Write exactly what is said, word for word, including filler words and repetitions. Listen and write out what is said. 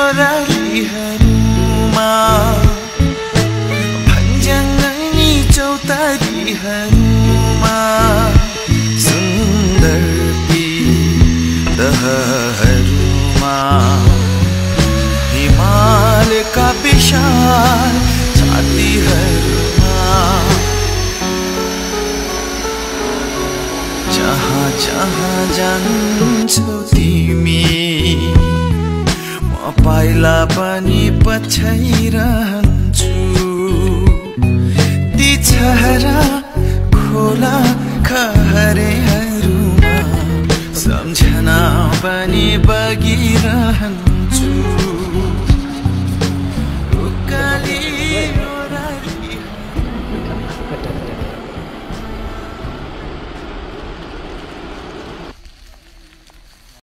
ओरालीहरूमा भन्ज्याङनी चौतारीहरूमा सुन्दर ती दहहरूमा हिमालका विशाल छातीहरूमा जहाँ जहाँ जान्छौ तिमी म पाइला पनि पछाइरहन्छु ती छहरा खोला खहरेहरूमा सम्झना पनि बगिरहन्छ